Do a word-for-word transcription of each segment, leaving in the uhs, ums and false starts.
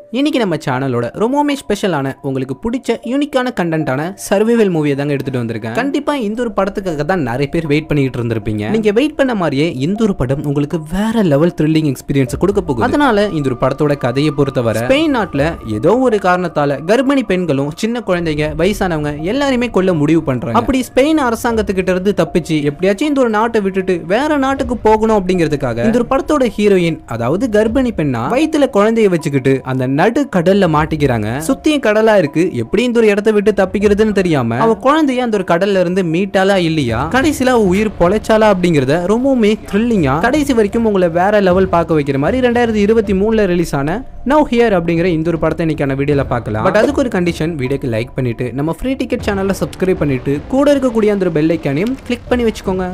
இன்னைக்கு நம்ம சேனலோட ரொம்பவுமே ஸ்பெஷலான உங்களுக்கு பிடிச்ச யூனிக்கான கண்டென்ட்டான சர்வைவல் மூவியை தாங்க எடுத்துட்டு வந்திருக்கேன். கண்டிப்பா இந்த ஒரு படத்துக்காக தான் நிறைய பேர் வெயிட் பண்ணிட்டு இருந்திருப்பீங்க. நீங்க வெயிட் பண்ண மாதிரியே இந்த ஒரு படம் உங்களுக்கு வேற லெவல் த்ரில்லிங் எக்ஸ்பீரியன்ஸ் கொடுக்க போகுது. அதனால இந்த ஒரு படத்தோட கதையை பொறுத்தவரை ஸ்பெயின் நாட்டுல ஏதோ ஒரு காரணத்தால கர்ப்பிணி பெண்களும் சின்ன குழந்தைங்க வயசானவங்க எல்லாருமே கொல்ல முடிவு பண்றாங்க. அப்படி ஸ்பெயின் அரசாங்கத்துக்கிட்ட இருந்து தப்பிச்சு எப்படியாச்சும் இந்த ஒரு நாட்டை விட்டுட்டு வேற நாட்டுக்கு போகணும் அப்படிங்கிறதுக்காக இந்த ஒரு படத்தோட ஹீரோயின் அதாவது கர்ப்பிணி பெண்ணா வயித்துல குழந்தைய வச்சுக்கிட்டு அந்த நடு கடல்ல மாட்டிக்கிறாங்க. சுத்தியும் கடலா இருக்கு. எப்படி இந்த ஒரு இடத்தை விட்டு தப்பிக்கிறதுன்னு தெரியாம அவ குழந்தைய அந்த ஒரு கடல்ல இருந்து மீட்டாலா இல்லையா, கடைசியில அவ உயிர் பொழைச்சாலா அப்படிங்கறத ரொம்பவுமே த்ரில்லிங்கா கடைசி வரைக்கும் உங்களை வேற லெவல் பார்க்க வைக்கிற மாதிரி ரெண்டாயிரத்தி இருபத்தி மூணுல ரிலீஸ் ஆன நவ் ஹியர் அப்படிங்கிற இந்த ஒரு படத்தை இன்னைக்கான வீடியோல பார்க்கலாம். பட் அதுக்கு ஒரு கண்டிஷன், வீடியோக்கு லைக் பண்ணிட்டு நம்ம ஃப்ரீ டிக்கெட் சேனல்ல சப்ஸ்கிரைப் பண்ணிட்டு கூட இருக்கக்கூடிய அந்த பெல் ஐக்கானையும் கிளிக் பண்ணி வச்சுக்கோங்க.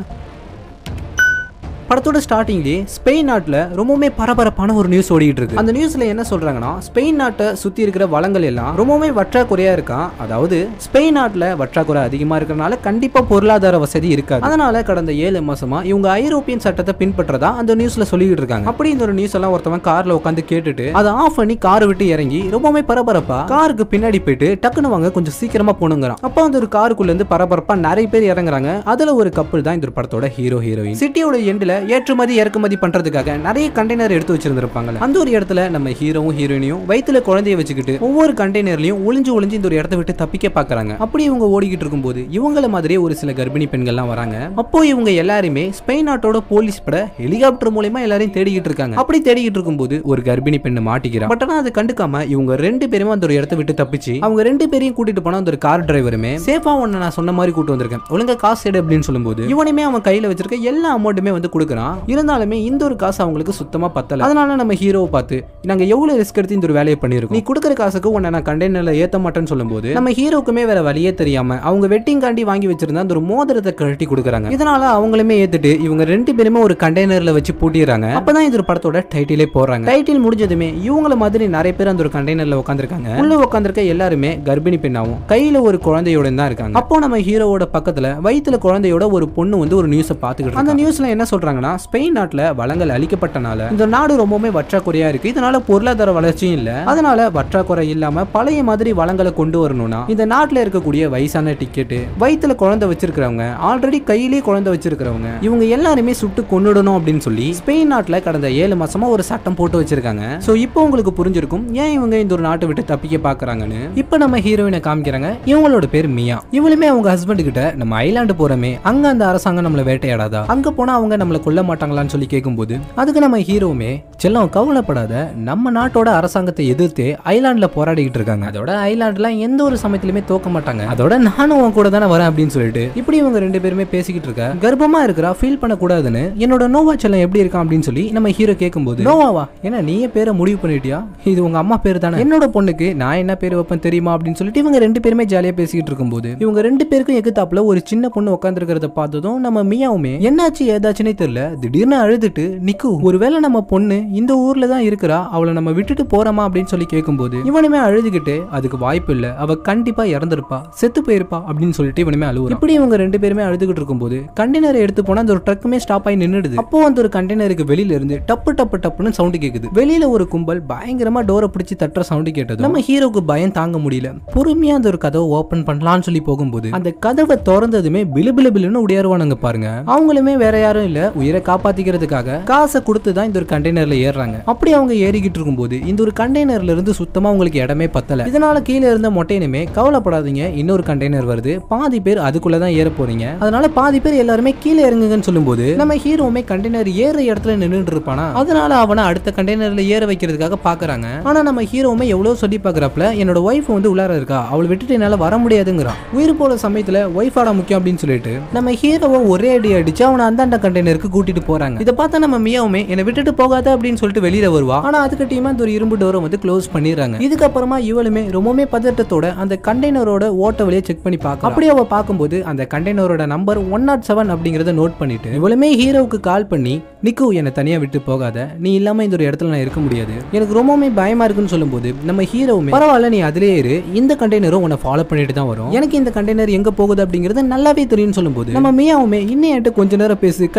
படத்தோட ஸ்டார்டிங்லேயே ஸ்பெயின் நாட்டில் ரொம்பவுமே பரபரப்பான ஒரு நியூஸ் ஓடிட்டு இருக்கு. அந்த நியூஸ்ல என்ன சொல்றாங்கன்னா, ஸ்பெயின் நாட்டை சுத்தி இருக்கிற வளங்கள் எல்லாம் ரொம்பவுமே வற்றாக்குறையா இருக்கான். அதாவது ஸ்பெயின் நாட்டில் வற்றாக்குறை அதிகமா இருக்கிறனால கண்டிப்பா பொருளாதார வசதி இருக்காது. அதனால கடந்த ஏழு மாசமா இவங்க ஐரோப்பியன் சட்டத்தை பின்பற்றதா அந்த நியூஸ்ல சொல்லிட்டு இருக்காங்க. அப்படி இந்த ஒரு நியூஸ் எல்லாம் ஒருத்தவன் கார்ல உட்காந்து கேட்டுட்டு அதை ஆஃப் பண்ணி காரை விட்டு இறங்கி ரொம்பவுமே பரபரப்பா காருக்கு பின்னாடி போயிட்டு டக்குனு வாங்க கொஞ்சம் சீக்கிரமா போனுங்கிறான். அப்போ அந்த ஒரு காருக்குள்ள இருந்து பரபரப்பா நிறைய பேர் இறங்குறாங்க. அதுல ஒரு கப்பல் தான் இந்த ஒரு படத்தோட ஹீரோ ஹீரோயின். சிட்டியோட எண்ட்ல ஏற்றுமதி இறக்குமதி பண்றதுக்காக நிறைய கண்டெய்னர் எடுத்து வச்சிருந்திருப்பாங்க. அந்த ஒரு இடத்துல நம்ம ஹீரோவும் ஹீரோயினியும் வயித்துல குழந்தைய வச்சுக்கிட்டு ஒவ்வொரு கண்டெய்னர்லயும் ஒளிஞ்சு ஒளிஞ்சு இந்த ஒரு இடத்தை விட்டு தப்பிக்க பாக்குறாங்க. அப்படி இவங்க ஓடிக்கிட்டு இருக்கும்போது இவங்கள மாதிரியே ஒரு சில கர்ப்பிணி பெண்கள்லாம் வராங்க. அப்போ இவங்க எல்லாருமே ஸ்பெயின் நாட்டோட போலீஸ் பட ஹெலிகாப்டர் மூலமா எல்லாரையும் தேடிக்கிட்டு இருக்காங்க. அப்படி தேடிக்கிட்டு இருக்கும்போது ஒரு கர்ப்பிணி பெண்ணு மாட்டிக்கிறா. பட் ஆனா அதை கண்டுக்காம இவங்க ரெண்டு பேருமே அந்த ஒரு இடத்தை விட்டு தப்பிச்சு அவங்க ரெண்டு பேரையும் கூட்டிட்டு போன அந்த ஒரு கார் டிரைவருமே சேஃபா ஒன்னு நான் சொன்ன மாதிரி கூட்டு வந்திருக்கேன், ஒழுங்கா காசு எடு அப்படின்னு சொல்லும்போது இவனுமே அவன் கையில வச்சிருக்க எல்லா அமௌண்ட்டுமே வந்து கொடுக்குறான். இருந்தாலுமே இந்த ஒரு காசு அவங்களுக்கு சுத்தமா பத்தல. அதனால நம்ம ஹீரோவை பார்த்து நாங்க எவ்வளவு ரிஸ்க் எடுத்து இந்த ஒரு வேலையை பண்ணிருக்கோம், நீ கொடுக்குற காசுக்கு உன்னை நான் கண்டெய்னர்ல ஏத்த மாட்டேன்னு சொல்லும்போது நம்ம ஹீரோக்குமே வேற வழியே தெரியாம அவங்க வெட்டிங் காண்டி வாங்கி வச்சிருந்த அந்த ஒரு மோதிரத்தை கழட்டி கொடுக்குறாங்க. இதனால அவங்களுமே ஏத்துட்டு இவங்க ரெண்டு பேருமே ஒரு கண்டெய்னர்ல வச்சு பூட்டிடுறாங்க. அப்பதான் இந்த ஒரு படத்தோட டைட்டிலே போடுறாங்க. டைட்டில் முடிஞ்சதுமே இவங்கள மாதிரி நிறைய பேர் அந்த ஒரு கண்டெய்னர்ல உட்காந்துருக்காங்க. உள்ள உட்காந்துருக்க எல்லாருமே கர்ப்பிணி பெண்ணாவும் கையில ஒரு குழந்தையோட தான் இருக்காங்க. அப்போ நம்ம ஹீரோவோட பக்கத்துல வயித்துல குழந்தையோட ஒரு பொண்ணு வந்து ஒரு நியூஸை பாத்துக்கிட்டு அந்த நியூஸ்ல என்ன சொல்றாங்கன்னா, ஸ்பெயின் நாட்டுல வளங்கள் அழிக்கப்பட்டனால இந்த நாடு ரொம்பவுமே வற்றாக்குறையா இருக்கு. இதனால பொருளாதார வளர்ச்சியும் இல்ல. அதனால வற்றாக்குறை இல்லாம பழைய மாதிரி வளங்களை கொண்டு வரணும்னா இந்த நாட்டுல இருக்கக்கூடிய வயசான டிக்கெட், வயித்துல குழந்தை வச்சிருக்கிறவங்க, ஆல்ரெடி கையிலேயே குழந்தை வச்சிருக்கிறவங்க, இவங்க எல்லாருமே சுட்டு கொன்னுடணும் அப்படின்னு சொல்லி ஸ்பெயின் நாட்டுல கடந்த ஏழு மாசமா ஒரு சட்டம் போட்டு வச்சிருக்காங்க. சோ இப்போ உங்களுக்கு புரிஞ்சிருக்கும் ஏன் இவங்க இந்த ஒரு நாட்டை விட்டு தப்பிக்க பாக்குறாங்கன்னு. இப்போ நம்ம ஹீரோயினை காமிக்கிறாங்க. இவங்களோட பேர் மியா. இவளுமே அவங்க ஹஸ்பண்ட் கிட்ட நம்ம ஐலாண்டு போறமே, அங்க அந்த அரசாங்கம் நம்மள வேட்டையாடாதா, அங்க போனா அவங்க நம்மள கொல்ல மாட்டாங்களான்னு சொல்லி கேட்கும்போது அதுக்கு நம்ம ஹீரோவுமே செல்லம் கவலைப்படாத, நம்ம நாட்டோட அரசாங்கத்தை எதிர்த்து ஐலாண்ட்ல போராடிக்கிட்டு இருக்காங்க, அதோட ஐலாண்ட்ல எந்த ஒரு சமயத்திலுமே தோக்க மாட்டாங்க, அதோட நானும் உன் கூட தானே வரேன் அப்படின்னு சொல்லிட்டு இப்படி இவங்க ரெண்டு பேருமே பேசிக்கிட்டு இருக்க. கர்ப்பமா இருக்கிறா, ஃபீல் பண்ண கூடாதுன்னு என்னோட நோவா செல்லம் எப்படி இருக்கான் அப்படின்னு சொல்லி நம்ம ஹீரோ கேட்கும்போது, நோவாவா ஏன்னா நீயே பேரை முடிவு பண்ணிட்டியா, இது உங்க அம்மா பேரு தானே, என்னோட பொண்ணுக்கு நான் என்ன பேரு வைப்பேன் தெரியுமா அப்படின்னு சொல்லிட்டு இவங்க ரெண்டு பேருமே ஜாலியா பேசிக்கிட்டு இருக்கும்போது இவங்க ரெண்டு பேருக்கும் எகுத்தாப்புல ஒரு சின்ன பொண்ணு உட்கார்ந்து இருக்கிறத பார்த்ததும் நம்ம மியாவுமே என்னாச்சு ஏதாச்சுன்னே தெரியல திடீர்னு அழுதுட்டு, நிக்கு ஒருவேளை நம்ம பொண்ணு இந்த ஊர்ல தான் இருக்கிறா, அவளை நம்ம விட்டுட்டு போறோமா அப்படின்னு சொல்லி கேட்கும்போது இவனுமே அழுதுகிட்டு அதுக்கு வாய்ப்பு இல்ல, அவ கண்டிப்பா இறந்திருப்பா, செத்து போயிருப்பா அப்படின்னு சொல்லிட்டு இவனுமே அழுவுறான். இப்படி இவங்க ரெண்டு பேருமே அழுதுகிட்டு இருக்கும்போது கண்டெய்னரை எடுத்து போனா அந்த ஒரு ட்ரக்குமே ஸ்டாப் ஆகி நின்னுடுது. அப்போ அந்த ஒரு கண்டெய்னருக்கு வெளியில இருந்து டப்பு டப்பு டப்புன்னு சவுண்ட் கேக்குது. வெளியில ஒரு கும்பல் பயங்கரமா டோரை பிடிச்சி தட்டுற சவுண்ட் கேட்டது நம்ம ஹீரோக்கு பயம் தாங்க முடியல. பொறுமையா அந்த ஒரு கதவை ஓபன் பண்ணலாம்னு சொல்லி போகும்போது அந்த கதவை திறந்ததுமே பிலு பிலு பிலுன்னு உடையாருவானுங்க பாருங்க. அவங்களுமே வேற யாரும் இல்ல, உயிரை காப்பாத்திக்கிறதுக்காக காசை கொடுத்து தான் இந்த ஒரு கண்டெய்னர்ல ஏறாங்க. அப்படி அவங்க ஏறிக்கிட்டு இருக்கும்போது இந்த ஒரு கண்டெய்னர்ல இருந்து சுத்தமா உங்களுக்கு இடமே பத்தல. இதனால கீழே இருந்த மொட்டையினுமே கவலைப்படாதீங்க, இன்னொரு கண்டெய்னர் வருது, பாதி பேர் அதுக்குள்ளதான் ஏற போறீங்க, அதனால பாதி பேர் எல்லாருமே கீழே இறங்குங்கன்னு சொல்லும்போது நம்ம ஹீரோவுமே கண்டெய்னர் ஏற இடத்துல நின்றுட்டு இருப்பானா, அதனால அவனை அடுத்த கண்டெய்னர்ல ஏற வைக்கிறதுக்காக பாக்குறாங்க. ஆனா நம்ம ஹீரோவுமே எவ்வளவு சொல்லி பாக்குறாப்ல, என்னோட ஒய்ஃப் வந்து உள்ளார இருக்கா, அவளை விட்டுட்டு என்னால வர முடியாதுங்கிறான். உயிர் போற சமயத்துல ஒய்ஃபாட முக்கியம் அப்படின்னு சொல்லிட்டு நம்ம ஹீரோவை ஒரே அடி அடிச்சு அவனை அந்த கண்டெய்னருக்கு கூட்டிட்டு போறாங்க. இதை பார்த்தா நம்ம மியாவுமே என்னை விட்டுட்டு போகாத அப்படின்னு சொல்லிட்டு வெளியில வருவா. ஆனா அதுக்கு டீமா அந்த ஒரு இரும்பு டோரை வந்து க்ளோஸ் பண்ணிடுறாங்க. இதுக்கப்புறமா இவளுமே ரொம்பவே பதட்டத்தோட அந்த கண்டெய்னரோட ஓட்ட வழியை செக் பண்ணி பார்க்க. அப்படி அவ பார்க்கும்போது அந்த கண்டெய்னரோட நம்பர் ஒன் நாட் செவன் அப்படிங்கறத நோட் பண்ணிட்டு இவளுமே ஹீரோவுக்கு கால் பண்ணி, நிக்கு என்னை தனியா விட்டு போகாத, நீ இல்லாம இந்த ஒரு இடத்துல நான் இருக்க முடியாது, எனக்கு ரொம்பவே பயமா இருக்குன்னு சொல்லும்போது நம்ம ஹீரோவுமே பரவாயில்ல நீ அதுலயே இரு, இந்த கண்டெய்னரும் உன்னை ஃபாலோ பண்ணிட்டு தான் வரும், எனக்கு இந்த கண்டெய்னர் எங்க போகுது அப்படிங்கறது நல்லாவே தெரியும்னு சொல்லும்போது நம்ம மியாவுமே இன்னும் கொஞ்ச நேரம் பேசி கட் பண்ணிட்டு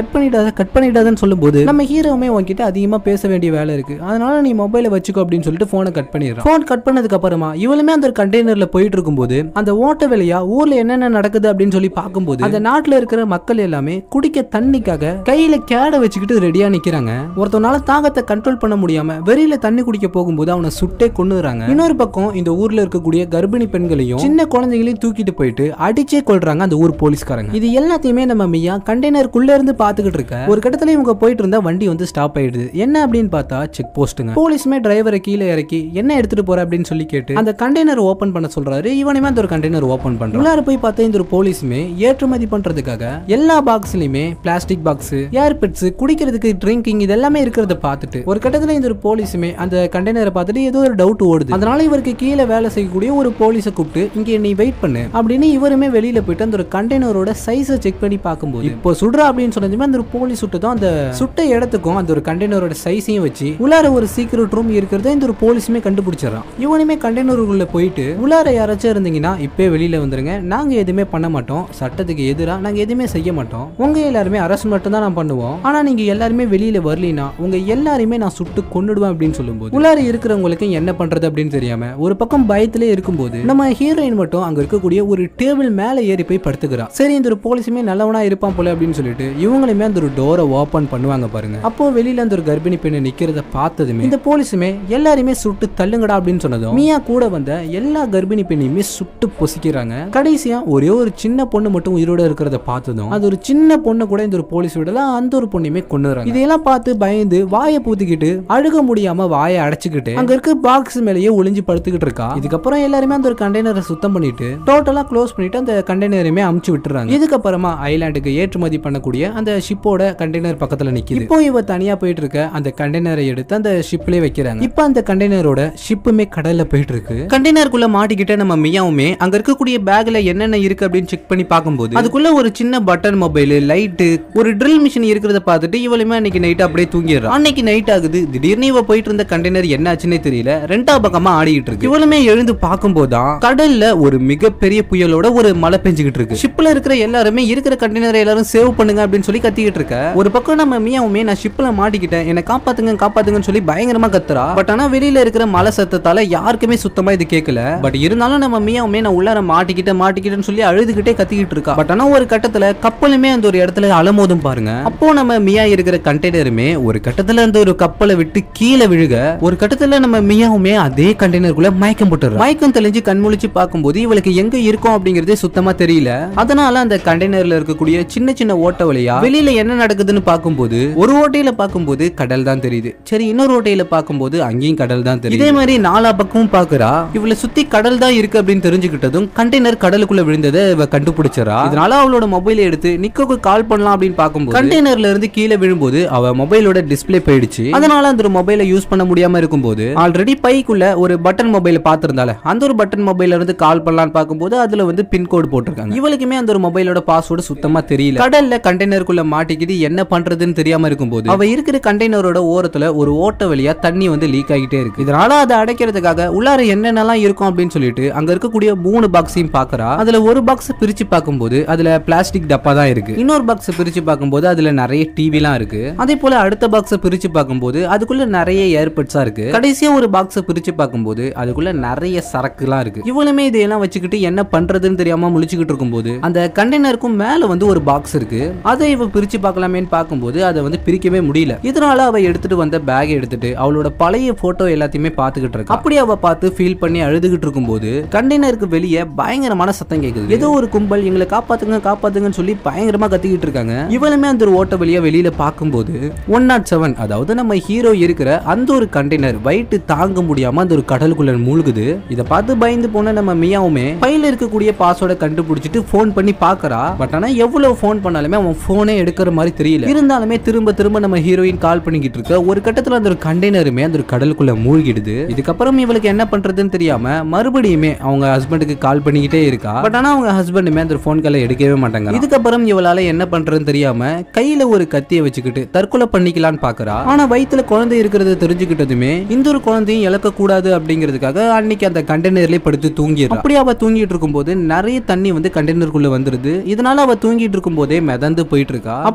பண்ணிடாத கட் பண்ணிடாதன்னு சொல்லும்போது நம்ம ஹீரோவுமே உன்கிட்ட அதிகமா பேச வேண்டிய வேலை இருக்கு, அதனால நீ மொபைலை வச்சுக்கோ அப்படின்னு சொல்லிட்டு போனை கட் பண்ணிடுறான். போன் கட் பண்ணதுக்கு அப்புறமா இவளுமே அந்த கண்டெய்னர்ல போயிட்டு இருக்கும்போது அந்த ஓட்ட வழியா ஊர்ல என்னென்ன நடக்குது அப்படின்னு சொல்லி பார்க்கும்போது அந்த நாட்டுல இருக்கிற மக்கள் எல்லாமே குடிக்க தண்ணிக்காக கையில கேட வச்சுக்கிட்டு ரெடியா நிக்கிறாங்க. ஒருத்தனால தாகத்தை கண்ட்ரோல் பண்ண முடியாம வெளியில தண்ணி குடிக்க போகும்போது அவனை சுட்டே கொன்னுறாங்க. இன்னொரு பக்கம் இந்த ஊர்ல இருக்கக்கூடிய கர்ப்பிணி பெண்களையும் சின்ன குழந்தைகளையும் தூக்கிட்டு போயிட்டு அடிச்சே கொள்றாங்க அந்த ஊர் போலீஸ்காரங்க. இது எல்லாத்தையுமே நம்ம மியா கண்டெய்னருக்குள்ள இருந்து பாத்துக்கிட்டு இருக்க ஒரு கட்டத்துல இவங்க போயிட்டு இருந்தா வண்டி வந்து ஸ்டாப் ஆயிடுது. என்ன அப்படின்னு பார்த்தா செக் போஸ்ட்டுங்க. போலீஸ்மே டிரைவரை கீழே இறக்கி என்ன எடுத்துட்டு போற அப்படின்னு சொல்லி கேட்டு அந்த கண்டெய்னர் ஓபன் பண்ண சொல்றாரு. இவனுமே அந்த ஒரு கண்டெய்னர் ஓபன் பண்றான். உள்ளார போய் பார்த்தா இந்த ஒரு போலீஸ்மே ஏற்றுமதி பண்றதுக்காக எல்லா பாக்ஸ்லயுமே பிளாஸ்டிக் பாக்ஸ், ஏர் பெட்ஸ், குடிக்கிறதுக்கு ட்ரிங்கிங் இதெல்லாமே இருக்கிறத பார்த்துட்டு ஒரு கட்டத்துல இந்த ஒரு போலீஸுமே அந்த கண்டெய்னரை பார்த்துட்டு ஏதோ ஒரு டவுட் ஓடுது. அதனால இவருக்கு கீழே வேலை செய்யக்கூடிய ஒரு போலீஸை கூப்பிட்டு இங்க நீ வெயிட் பண்ணு அப்படின்னு இவருமே வெளியில போயிட்டு அந்த ஒரு கண்டெய்னரோட சைஸை செக் பண்ணி பார்க்கும்போது இப்போ சுடுறா அப்படின்னு சொன்னதுமே அந்த ஒரு போலீஸ் சுட்டதும் அந்த சுட்ட இடத்துக்கும் அந்த ஒரு கண்டெய்னரோட சைஸையும் வச்சு உள்ளார ஒரு சீக்ரெட் ரூம் இருக்கிறத இந்த ஒரு போலீஸுமே கண்டுபிடிச்சிடறான். இவனுமே கண்டெய்னருக்குள்ள போயிட்டு உள்ளார யாராச்சும் இருந்தீங்கன்னா இப்பே வெளியில வந்துருங்க, நாங்க எதுவுமே பண்ண மாட்டோம், சட்டத்துக்கு எதிராக நாங்க எதுவுமே செய்ய மாட்டோம், உங்க எல்லாருமே அரசு மட்டும் தான் நான் பண்ணுவோம், ஆனா நீங்க எல்லாருமே வெளியில வரலனா உங்க எல்லாரையுமே நான் சுட்டு கொன்னுடுவேன் அப்படின்னு சொல்லும்போது உள்ளார இருக்கிறவங்களுக்கு என்ன பண்றது அப்படின்னு தெரியாம ஒரு பக்கம் பயத்திலே இருக்கும்போது நம்ம ஹீரோயின் மட்டும் அங்க இருக்கக்கூடிய ஒரு டேபிள் மேல ஏறி போய் படுத்துக்கிறா. சரி இந்த ஒரு போலீஸுமே நல்லவனா இருப்பான் போல அப்படின்னு சொல்லிட்டு இவங்களுமே அந்த ஒரு டோரை ஓபன் பண்ணுவாங்க பாருங்க. அப்போ வெளியில அந்த ஒரு கர்ப்பிணி பெண்ணை நிக்கிறத பார்த்ததுமே இந்த போலீஸுமே எல்லாருமே சுட்டு தள்ளுங்கடா அப்படின்னு சொன்னதும் மியா கூட வந்த எல்லா கர்ப்பிணி பெண்ணையுமே சுட்டு பொசிக்கிறாங்க. கடைசியா ஒரே ஒரு சின்ன பொண்ணு மட்டும் உயிரோட இருக்கிறத பார்த்ததும் அது ஒரு சின்ன பொண்ணு கூட இந்த ஒரு போலீஸ் விடல அந்த ஒரு பொண்ணுமே கொன்னுறாங்க. இதெல்லாம் பார்த்து பயந்து வாயை பூத்திக்கிட்டு அழுக முடியாம வாயை அடைச்சுக்கிட்டு அங்க இருக்க பாக்ஸ் மேலேயே ஒளிஞ்சு படுத்துக்கிட்டு இருக்கா. இதுக்கப்புறம் எல்லாருமே அந்த ஒரு கண்டெய்னரை சுத்தம் பண்ணிட்டு டோட்டலா க்ளோஸ் பண்ணிட்டு அந்த கண்டெய்னருமே அமுச்சு விட்டுறாங்க. இதுக்கப்புறமா ஐலாண்டுக்கு ஏற்றுமதி பண்ணக்கூடிய அந்த ஷிப்போட கண்டெய்னர் பக்கத்துல நிக்குது. இப்போ இவ தனியா போயிட்டு இருக்க அந்த கண்டெய்னரை எடுத்து அந்த ஷிப்லயே வைக்கிறாங்க. இப்போ அந்த கண்டெய்னரோட ஷிப்புமே கடல்ல போயிட்டு இருக்கு. கண்டெய்னருக்குள்ள மாட்டிக்கிட்ட நம்ம மியாவுமே அங்க இருக்கக்கூடிய பேக்ல என்னென்ன இருக்கு அப்படின்னு செக் பண்ணி பார்க்கும்போது அதுக்குள்ள ஒரு சின்ன பட்டன் மொபைல், லைட், ஒரு ட்ரில் மிஷின் இருக்கிறத பார்த்துட்டு இவளுமே அன்னைக்கு நைட் அப்படியே தூங்கிடுறா. அன்னைக்கு நைட் ஆகுது. திடீர்னு இவ போயிட்டு இருந்த கண்டெய்னர் என்ன ஆச்சுன்னே தெரியல, ரெண்டா பக்கமா ஆடிட்டு இருக்கு. இவளுமே எழுந்து பார்க்கும்போதுதான் கடல்ல ஒரு மிகப்பெரிய புயலோட ஒரு மழை பெஞ்சுக்கிட்டு இருக்கு. ஷிப்ல இருக்கிற எல்லாருமே இருக்கிற கண்டெய்னரை எல்லாரும் சேவ் பண்ணுங்க அப்படின்னு சொல்லி கத்திக்கிட்டு இருக்க. ஒரு பக்கம் நம்ம மியாவுமே நான் ஷிப்ல மாட்டிக்கிட்டேன், என்ன காப்பாத்துங்க காப்பாத்துங்கன்னு சொல்லி பயங்கரமா கத்துறா. பட் ஆனா வெளியில இருக்கிற மழை சத்தத்தால யாருக்குமே சுத்தமா இது கேட்கல. பட் இருந்தாலும் நம்ம மியாவுமே நான் உள்ளார மாட்டிக்கிட்ட மாட்டிக்கிட்டேன்னு சொல்லி அழுதுகிட்டே கத்திக்கிட்டு இருக்கா. பட் ஆனா ஒரு கட்டத்துல கப்பலுமே அந்த ஒரு இடத்துல அலமோதும் பாருங்க. அப்போ நம்ம மியா இருக்கிற கண்டெய்னருமே ஒரு கட்டத்துல அந்த ஒரு கப்பலை விட்டு கீழே விழுக ஒரு கட்டத்துல நம்ம மியாவுமே அதே கண்டெய்னருக்குள்ள மயக்கம் போட்டுறா. மயக்கம் தெளிஞ்சு கண்முழிச்சு பார்க்கும்போது இவளுக்கு எங்க இருக்கும் அப்படிங்கறதே சுத்தமா தெரியல. அதனால அந்த கண்டெய்னர்ல இருக்கக்கூடிய சின்ன சின்ன ஓட்ட வழியா வெளியில என்ன நடக்குதுன்னு பார்க்கும்போது ஒரு ஓட்டையில பார்க்கும்போது கடல் தான் தெரியுது. சரி இன்னொரு ஓட்டையில பார்க்கும்போது அங்கேயும் கடல் தான் தெரியுது. இதே மாதிரி நாலா பக்கமும் பாக்குறா. இவளை சுத்தி கடல் தான் இருக்கு அப்படின்னு தெரிஞ்சுக்கிட்டதும் கண்டெய்னர் கடலுக்குள்ள விழுந்ததை இவ கண்டுபிடிச்சறா. இதனால அவளோட மொபைலை எடுத்து நிக்கோக்கு கால் பண்ணலாம் அப்படின்னு பார்க்கும்போது கண்டெய்னர்ல இருந்து கீழே விழும்போது அவ மொபைலோட டிஸ்பிளே போயிடுச்சு. அதனால அந்த மொபைலை யூஸ் பண்ண முடியாம இருக்கும்போது ஆல்ரெடி பைக்குள்ள ஒரு பட்டன் மொபைல் பார்த்திருந்தால அந்த ஒரு பட்டன் மொபைல்ல இருந்து கால் பண்ணலாம்னு பார்க்கும்போது அதுல வந்து பின் கோட் போட்டிருக்காங்க. இவளுக்குமே அந்த ஒரு மொபைலோட பாஸ்வேர்டு சுத்தமா தெரியல. கடல்ல கண்டெய்னருக்குள்ள மாட்டிக்கிது என்ன பண்றதுன்னு தெரியாம இருக்கும்போது அவ இருக்கிற கண்டெய்னரோட ஓரத்துல ஒரு ஓட்ட வழியா தண்ணி வந்து லீக் ஆகிட்டே இருக்கு. இதனால அதை அடைக்கிறதுக்காக உள்ளார என்னென்னலாம் இருக்கும் அப்படின்னு சொல்லிட்டு அங்க இருக்கக்கூடிய மூணு பாக்ஸையும் பாக்குறா. அதுல ஒரு பாக்ஸ் பிரிச்சு பார்க்கும்போது அதுல பிளாஸ்டிக் டப்பா தான் இருக்கு. இன்னொரு பாக்ஸ் பிரிச்சு பார்க்கும்போது அதுல நிறைய டிவி எல்லாம் இருக்கு. அதே போல அடுத்த பாக்ஸ் பிரிச்சு பார்க்கும்போது அதுக்குள்ள நிறைய ஏர்பட்ஸா இருக்கு. கடைசியா ஒரு பாக்ஸ் பிரிச்சு பார்க்கும்போது அதுக்குள்ள நிறைய சரக்கு எல்லாம் இருக்கு. இவளுமே இதெல்லாம் வச்சுக்கிட்டு என்ன பண்றதுன்னு தெரியாம முழிச்சுக்கிட்டு இருக்கும்போது அந்த கண்டெய்னருக்கும் மேல வந்து ஒரு பாக்ஸ் இருக்கு. அதை இவ பிரிச்சு பார்க்கலாமேன்னு பார்க்கும்போது அதை வந்து பிரிக்கவே முடியல. இதனால அவ எடுத்துட்டு வந்த பேக் எடுத்துட்டு அவளோட பழைய போட்டோ எல்லாத்தையுமே பார்த்துக்கிட்டு இருக்கு. அப்படி அவ பார்த்து ஃபீல் பண்ணி அழுதுகிட்டு இருக்கும்போது கண்டெய்னருக்கு வெளியே பயங்கரமான சத்தம் கேக்குது. ஏதோ ஒரு கும்பல் எங்களை காப்பாத்துங்க காப்பாத்துங்கன்னு சொல்லி பயங்கரமா கத்திக்கிட்டு இருக்காங்க. இவளுமே அந்த ஒரு ஓட்ட வழியா வெளியில பார்க்கும்போது ஒன் நாட் செவன் அதாவது நம்ம ஹீரோ இருக்கிற அந்த ஒரு கண்டெய்னர் வெயிட் தாங்க முடியாம அந்த ஒரு கடலுக்குள்ள மூழ்குது. இதை பார்த்து பயந்து போன நம்ம மியாவுமே பையில இருக்கக்கூடிய பாஸ்வேர்டை கண்டுபிடிச்சிட்டு போன் பண்ணி பாக்குறா. பட் ஆனா எவ்வளவு போன் பண்ணாலுமே அவன் போனே எடுக்கிற மாதிரி தெரியல. இருந்தாலுமே திரும்ப திரும்ப நம்ம ஹீரோயின் கால் பண்ணிக்கிட்டு இருக்க. ஒரு கட்டத்துல அந்த ஒரு கண்டெய்னருமே அந்த ஒரு கடலுக்குள்ள மூழ்கிடுது. இதுக்கப்புறம் இவளுக்கு என்ன பண்றதுன்னு தெரியாம மறுபடியுமே அவங்க ஹஸ்பண்டுக்கு கால் பண்ணிக்கிட்டே இருக்கா. பட் ஆனா அவங்க ஹஸ்பண்டுமே அந்த போன் காலை எடுக்கவே மாட்டாங்க. இதுக்கப்புறம் இவளால என்ன பண்றதுன்னு தெரியாம கையில ஒரு கத்தியை வச்சுக்கிட்டு தற்கொலை பண்ணிக்கலான்னு பாக்குறா. ஆனா வயித்துல குழந்தை இருக்கிறத தெரிஞ்சுக்கிட்டதுமே இந்த ஒரு குழந்தையும் இழக்க கூடாது அப்படிங்கிறதுக்காக அன்னைக்கு அந்த கண்டெய்னர்லயே படுத்து தூங்கிடுறா. அப்படி அவ தூங்கிட்டு இருக்கும்போது நிறைய தண்ணி வந்து கண்டெய்னருக்குள்ள வந்துருது. இதனால அவ தூங்கிட்டு இருக்கும் போதே மிதந்து போயிட்டு இருக்கா. அப்படி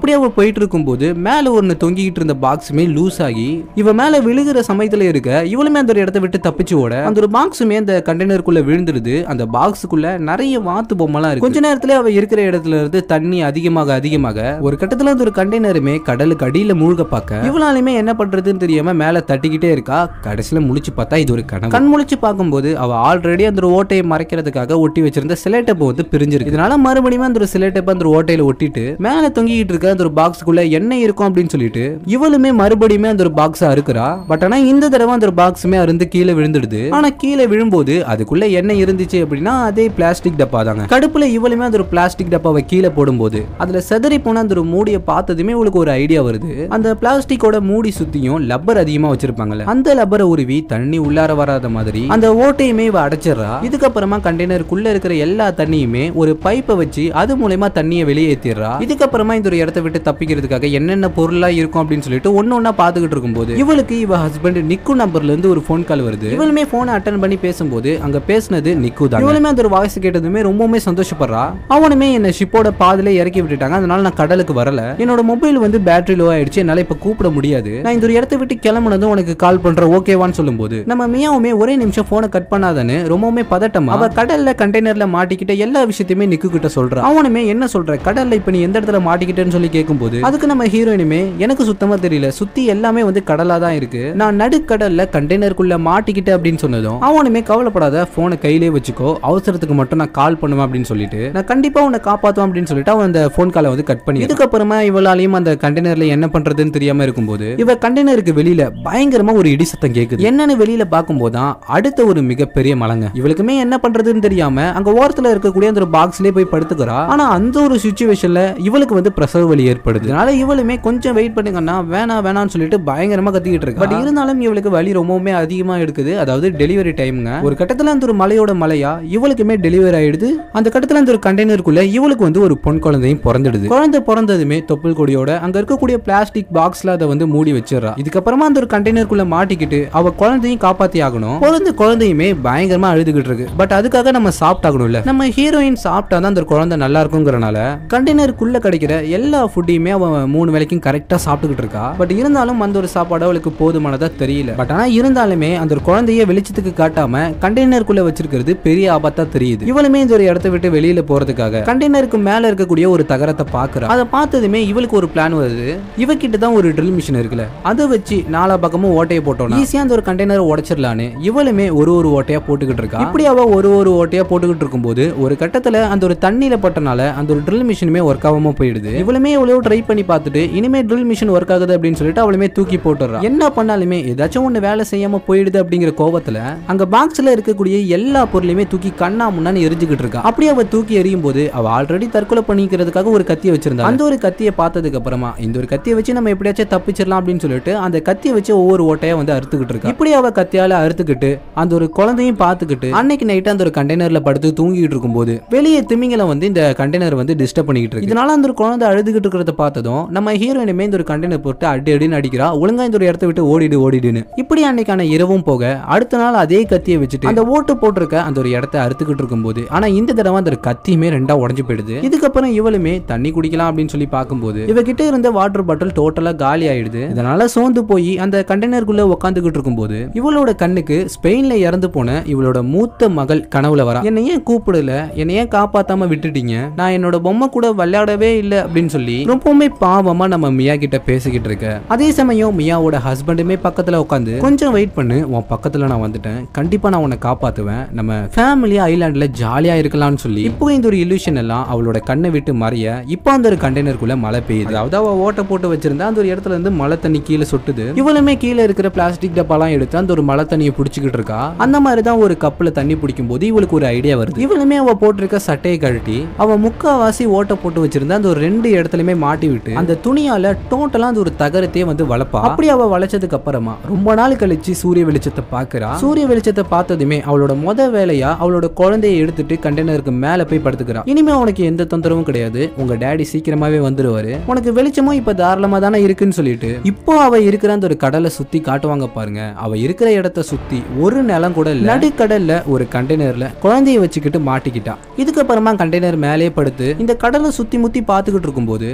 இப்படி அவ போயிட்டு இருக்கும்போது மேல ஒன்னு தொங்கிட்டு இருந்த பாக்ஸுமே லூஸ் ஆகி இவ மேல விழுகிற சமயத்துல இருக்க இவளுமே அந்த ஒரு இடத்த விட்டு தப்பிச்சு ஓட அந்த ஒரு பாக்ஸுமே அந்த கண்டெய்னருக்குள்ள விழுந்துருது. அந்த பாக்ஸுக்குள்ள நிறைய வாத்து பொம்மைலாம் இருக்கு. கொஞ்ச நேரத்துல அவ இருக்கிற இடத்துல இருந்து தண்ணி அதிகமாக அதிகமாக ஒரு கட்டத்துல அந்த ஒரு கண்டெய்னருமே கடலுக்கு அடியில மூழ்க பார்க்க இவளாலுமே என்ன பண்றதுன்னு தெரியாம மேல தட்டிக்கிட்டே இருக்கா. கடைசியில முழிச்சு பார்த்தா இது ஒரு கனவு. கண் முழிச்சு பார்க்கும்போது அவ ஆல்ரெடி அந்த ஒரு ஓட்டையை மறைக்கிறதுக்காக ஒட்டி வச்சிருந்த சிலேட்டப்ப வந்து பிரிஞ்சிருக்கு. இதனால மறுபடியும் அந்த ஒரு சிலேட்டப்ப அந்த ஒரு ஓட்டையில ஒட்டிட்டு மேல தொங்கிட்டு இருக்க அந்த ஒரு பாக்ஸுக்குள்ள என்ன இருக்கும் அப்படின்னு சொல்லிட்டு இவளுமே மறுபடியுமே அந்த ஒரு பாக்ஸ் அறுக்குறா. பட் ஆனா இந்த தடவை அந்த ஒரு பாக்ஸுமே அருந்து கீழே விழுந்துடுது. ஆனா கீழே விழும்போது அதுக்குள்ள என்ன இருந்துச்சு அப்படின்னா அதே பிளாஸ்டிக் டப்பா தாங்க. கடுப்புல இவளுமே அந்த ஒரு பிளாஸ்டிக் டப்பாவை கீழே போடும்போது அதுல செதறி போன அந்த ஒரு மூடியை பார்த்ததுமே இவளுக்கு ஒரு ஐடியா வருது. அந்த பிளாஸ்டிக்கோட மூடி சுத்தியும் லப்பர் அதிகமா வச்சிருப்பாங்கல்ல, அந்த லப்பரை உருவி தண்ணி உள்ளார வராத மாதிரி அந்த ஓட்டையுமே இவ அடைச்சிடறா. இதுக்கப்புறமா கண்டெய்னருக்குள்ள இருக்கிற எல்லா தண்ணியுமே ஒரு பைப்பை வச்சு அது மூலமா தண்ணியை வெளியேற்றிடுறா. இதுக்கப்புறமா இந்த ஒரு இடத்தை விட்டு தப்பிக்கிறதுக்காக என்னென்ன பொருளா இருக்கும் அப்படின்னு சொல்லிட்டு ஒன்னு ஒன்னா பாத்துக்கிட்டு இருக்கும்போது இவளுக்கு இவ ஹஸ்பண்ட் நிக்கு நம்பர்ல இருந்து ஒரு போன் கால் வருது. இவளுமே போனை அட்டன் பண்ணி பேசும்போது அங்க பேசினது நிக்கு தான். இவளுமே அந்த ஒரு வாய்ஸ் கேட்டதுமே ரொம்பவுமே சந்தோஷப்படுறா. அவனுமே என்ன ஷிப்போட பாதிலே இறக்கி விட்டுட்டாங்க, அதனால நான் கடலுக்கு வரல. என்னோட மொபைல் வந்து பேட்டரி லோ ஆயிடுச்சு, என்னால இப்ப கூப்பிட முடியாது. நான் இந்த ஒரு இடத்தை விட்டு கிளம்புனதும் உனக்கு கால் பண்றேன் ஓகேவான்னு சொல்லும்போது நம்ம மியாவுமே ஒரே நிமிஷம் போனை கட் பண்ணாதான்னு ரொம்பவுமே பதட்டமா அவ கடல்ல கண்டெய்னர்ல மாட்டிக்கிட்ட எல்லா விஷயத்தையுமே நிக்கு கிட்ட சொல்றான். அவனுமே என்ன சொல்ற கடல்ல இப்ப நீ எந்த இடத்துல மாட்டிக்கிட்டேன்னு சொல்லி கேட்கும்போது அதுக்கு நம்ம ஹீரோயினுமே எனக்கு சுத்தமா தெரியல, சுத்தி எல்லாமே வந்து கடலா தான் இருக்கு, நான் நடுக்கடல்ல கண்டெய்னருக்குள்ள மாட்டிக்கிட்டேன் அப்படின்னு சொன்னதும் அவனுமே கவலைப்படாத போனை கையிலே வச்சுக்கோ, அவசரத்துக்கு மட்டும் நான் கால் பண்ணுவேன் அப்படின்னு சொல்லிட்டு நான் கண்டிப்பா உன்னை காப்பாத்துவேன் அப்படின்னு சொல்லிட்டு அவன் அந்த போன் காலை வந்து கட் பண்ணி இதுக்கப்புறமா இவளாலையும் அந்த கண்டெய்னர்ல என்ன பண்றதுன்னு தெரியாம இருக்கும்போது இவ கண்டெய்னருக்கு வெளியில பயங்கரமா ஒரு இடி சத்தம் கேக்குது. என்னன்னு வெளியில பார்க்கும்போது தான் அடுத்த ஒரு மிகப்பெரிய மலைங்க. இவளுக்குமே என்ன பண்றதுன்னு தெரியாம அங்க ஓரத்துல இருக்கக்கூடிய அந்த ஒரு பாக்ஸ்லயே போய் படுத்துக்கிறா. ஆனா அந்த ஒரு சிச்சுவேஷன்ல இவளுக்கு வந்து பிரசவ வலி ஏற்படுது. அதனால இவளுமே கொஞ்சம் வெயிட் பண்ணுங்கன்னா வேணா வேணான்னு சொல்லிட்டு பயங்கரமா கத்திக்கிட்டு இருக்கு. பட் இருந்தாலும் இவளுக்கு வலி ரொம்பவுமே அதிகமா எடுக்குது. அதாவது டெலிவரி டைம்ங்க. ஒரு கட்டத்துல அந்த ஒரு மலையோட மலையா இவளுக்குமே டெலிவரி ஆயிடுது. அந்த கட்டத்துல அந்த ஒரு கண்டெய்னருக்குள்ள இவளுக்கு வந்து ஒரு பொன் குழந்தையும் பிறந்துடுது. குழந்தை பிறந்ததுமே தொப்புள் கொடியோட அங்க இருக்கக்கூடிய பிளாஸ்டிக் பாக்ஸ்ல அதை வந்து மூடி வச்சிடறா. இதுக்கப்புறமா அந்த ஒரு கண்டெய்னருக்குள்ள மாட்டிக்கிட்டு அவ குழந்தையும் காப்பாத்தி ஆகணும். குழந்தை குழந்தையுமே பயங்கரமா அழுதுகிட்டு இருக்கு. பட் அதுக்காக நம்ம சாப்பிட்டாகணும்ல, நம்ம ஹீரோயின் சாப்பிட்டாதான் அந்த குழந்தை நல்லா இருக்குங்கிறனால கண்டெய்னருக்குள்ள கிடைக்கிற எல்லா ஃபுட்டையுமே அவன் மூணு வேளைக்கும் கரெக்டா சாப்பிட்டுக்கிட்டு இருக்கா. பட் இருந்தாலும் அந்த ஒரு சாப்பாடு அவளுக்கு போதுமானதா தெரியல. பட் ஆனா இருந்தாலுமே அந்த ஒரு குழந்தைய வெளிச்சத்துக்கு காட்டாம கண்டெய்னருக்குள்ள வச்சிருக்கிறது பெரிய ஆபத்தா தெரியுது. இவளுமே இந்த ஒரு இடத்தை விட்டு வெளியில போறதுக்காக கண்டெய்னருக்கு மேல இருக்கக்கூடிய ஒரு தகரத்தை பாக்குறா. அதை பார்த்ததுமே இவளுக்கு ஒரு பிளான் வருது. இவகிட்ட தான் ஒரு ட்ரில் மிஷின் இருக்குல்ல, அதை வச்சு நாலா பக்கமும் ஓட்டையை போட்டோம் ஈஸியா அந்த ஒரு கண்டெய்னரை உடைச்சிடலான்னு இவளுமே ஒரு ஒரு ஓட்டையா போட்டுக்கிட்டு இருக்கா. இப்படி அவ ஒரு ஒரு ஓட்டையா போட்டுக்கிட்டு இருக்கும்போது ஒரு கட்டத்துல அந்த ஒரு தண்ணியில பட்டனால அந்த ஒரு ட்ரில் மிஷினுமே ஒர்க் ஆகாம போயிடுது. இவளுமே எவ்வளவு ட்ரை பண்ணி பார்த்துட்டு இனிமே ட்ரில் மிஷின் ஒர்க் ஆகுது அப்படின்னு சொல்லிட்டு அவளுமே தூக்கி போட்டுறா. என்ன பண்ணாலுமே ஏதாச்சும் ஒண்ணு வேலை செய்யாம போயிடுது அப்படிங்கிற கோபத்துல அங்க பாக்ஸ்ல இருக்கக்கூடிய எல்லா பொருளையுமே தூக்கி கண்ணா முன்னான்னு எரிஞ்சுக்கிட்டு இருக்கா. அப்படி அவ தூக்கி எறியும் போது அவ ஆல்ரெடி தற்கொலை பண்ணிக்கிறதுக்காக ஒரு கத்தியை வச்சிருந்தா. அந்த ஒரு கத்தியை பார்த்ததுக்கு அப்புறமா இந்த ஒரு கத்தியை வச்சு நம்ம எப்படியாச்சும் தப்பிச்சிடலாம் அப்படின்னு சொல்லிட்டு அந்த கத்தியை வச்சு ஒவ்வொரு ஓட்டையா வந்து அறுத்துக்கிட்டு இருக்கா. இப்படி அவ கத்தியால அறுத்துக்கிட்டு அந்த ஒரு குழந்தையும் பார்த்துக்கிட்டு அன்னைக்கு நைட்டு அந்த ஒரு கண்டெய்னர்ல படுத்து தூங்கிட்டு இருக்கும்போது வெளியே திமிங்கலம் வந்து இந்த கண்டெய்னர் வந்து டிஸ்டர்ப் பண்ணிக்கிட்டு இருக்கு. இதனால அந்த ஒரு குழந்தை அழுதுகிட்டு இருக்கிறத பார்த்ததும் நம்ம ஹீரோயினுமே இந்த ஒரு கண்டெய்னர் போட்டு அடி அடின்னு அடிக்கிறா. ஒழுங்கா இந்த ஒரு இடத்தை விட்டு ஓடிடு ஓடிடுன்னு. இப்படி அன்னைக்கான இரவும் போக அடுத்த நாள் அதே கத்தியை வச்சுட்டு அந்த ஓட்டு போட்டிருக்க அந்த ஒரு இடத்தை அறுத்துக்கிட்டு இருக்கும்போது ஆனா இந்த தடவை அந்த ஒரு கத்தியுமே ரெண்டா உடஞ்சு போயிடுது. இதுக்கப்புறம் இவளுமே தண்ணி குடிக்கலாம் அப்படின்னு சொல்லி பார்க்கும்போது இவகிட்ட இருந்த வாட்டர் பாட்டில் டோட்டலா காலி ஆயிடுது. இதனால சோர்ந்து போய் அந்த கண்டெய்னருக்குள்ள உட்காந்துக்கிட்டு இருக்கும்போது இவளோட கண்ணுக்கு ஸ்பெயின்ல இறந்து போன இவளோட மூத்த மகள் கனவுல வரா. என்ன ஏன் கூப்பிடல, என்ன ஏன் காப்பாத்தாம விட்டுட்டீங்க, நான் என்னோட பொம்மை கூட விளையாடவே இல்லை அப்படின்னு சொல்லி ரொம்பவுமே பாவமா நம்ம மியா கிட்ட பேசிக்கிட்டு இருக்க. அதே சமயம் மியாவோட ஹஸ்பண்டுமே பக்கத்துல உட்காந்து கொஞ்சம் வெயிட் பண்ணு, உன் பக்கத்துல நான் வந்துட்டேன், கண்டிப்பா நான் உன்னை காப்பாத்துவேன், நம்ம ஃபேமிலியா ஐலாண்ட்ல ஜாலியா இருக்கலாம்னு சொல்லி இப்போ இந்த ஒரு இல்யூஷன் எல்லாம் அவளோட கண்ணை விட்டு மறைய இப்போ அந்த ஒரு கண்டெய்னருக்குள்ள மழை பெய்யுது. அதாவது அவ ஓட்ட போட்டு வச்சிருந்தா அந்த ஒரு இடத்துல இருந்து மழை தண்ணி கீழே சொட்டுது. இவளுமே கீழே இருக்கிற பிளாஸ்டிக் டப்பாலாம் எடுத்து அந்த ஒரு மழை தண்ணியை பிடிச்சிக்கிட்டு இருக்கா. அந்த மாதிரி தான் ஒரு கப்ல தண்ணி பிடிக்கும் போது இவளுக்கு ஒரு ஐடியா வருது. இவளுமே அவ போட்டிருக்க சட்டையை கழட்டி அவ முக்காவாசி ஓட்ட போட்டு வச்சிருந்தா அந்த ஒரு ரெண்டு இடத்துலயுமே மாட்டி விட்டு அந்த துணியால டோட்டலா அந்த ஒரு தகரத்தையே வந்து வளப்பா. அப்படி அவ வளைச்சதுக்கு அப்புறமா ரொம்ப நாள் கழிச்சு சூரிய வெளிச்சத்தை பாக்குறா. சூரிய வெளிச்சத்தை பார்த்ததுமே அவளோட முத வேலையா அவளோட குழந்தையை எடுத்துட்டு கண்டெய்னருக்கு மேல போய் படுத்துக்கிறா. இனிமே உனக்கு எந்த தொந்தரவும் கிடையாது, உங்க டேடி சீக்கிரமாவே வந்துருவாரு, உனக்கு வெளிச்சமும் இப்ப தாராளமா தானே இருக்குன்னு சொல்லிட்டு இப்போ அவ இருக்கிற அந்த ஒரு கடலை சுத்தி காட்டுவாங்க பாருங்க. அவ இருக்கிற இடத்தை சுத்தி ஒரு நிலம் கூட இல்ல, நடுக்கடல்ல ஒரு கண்டெய்னர்ல குழந்தைய வச்சுக்கிட்டு மாட்டிக்கிட்டா. இதுக்கப்புறமா கண்டெய்னர் மேலே படுத்து இந்த கடலை சுத்தி முத்தி பாத்துக்கிட்டு இருக்கும்போது